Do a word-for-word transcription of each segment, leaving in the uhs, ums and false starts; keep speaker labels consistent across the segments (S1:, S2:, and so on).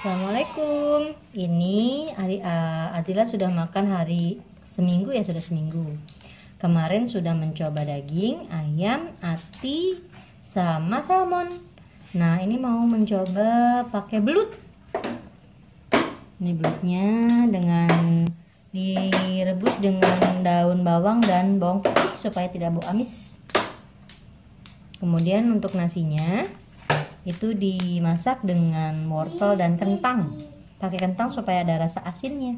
S1: Assalamualaikum. Ini Adi, uh, Adila sudah makan hari seminggu ya, sudah seminggu. Kemarin sudah mencoba daging, ayam, ati, sama salmon. Nah, ini mau mencoba pakai belut. Ini belutnya dengan direbus dengan daun bawang dan bawang putih supaya tidak bau amis. Kemudian untuk nasinya itu dimasak dengan wortel dan kentang. Pakai kentang supaya ada rasa asinnya.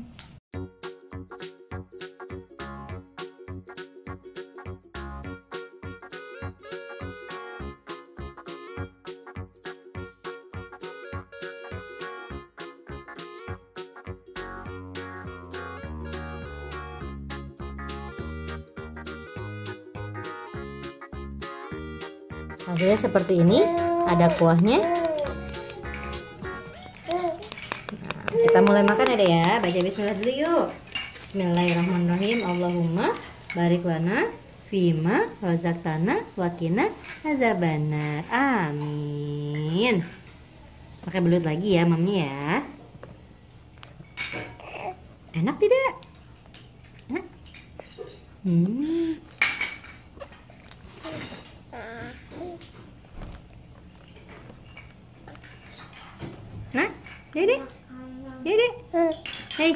S1: Hasilnya seperti ini, ada kuahnya. Nah, kita mulai makan ya deh ya. Baca bismillah dulu yuk. Bismillahirrahmanirrahim. Allahumma barik lana fima razaqtana wa qina azabannar. Amin. Pakai belut lagi ya, Mami ya. Enak tidak? Enak? Hmm. Nah, Dede, Dede, hei,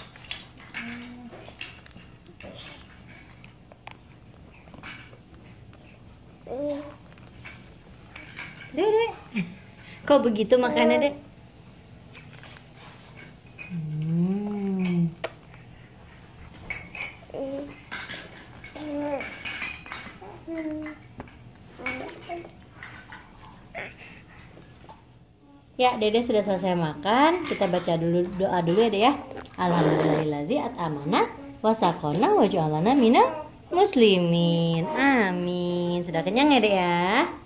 S1: Dede, kok begitu makannya, Dek? Hmm. Ya, Dede sudah selesai makan. Kita baca dulu doa dulu ya, Dede ya. Alhamdulillahilladzi at'amana wa saqana wa ja'alana minal muslimin. Amin. Sudah kenyang ya, Dede ya?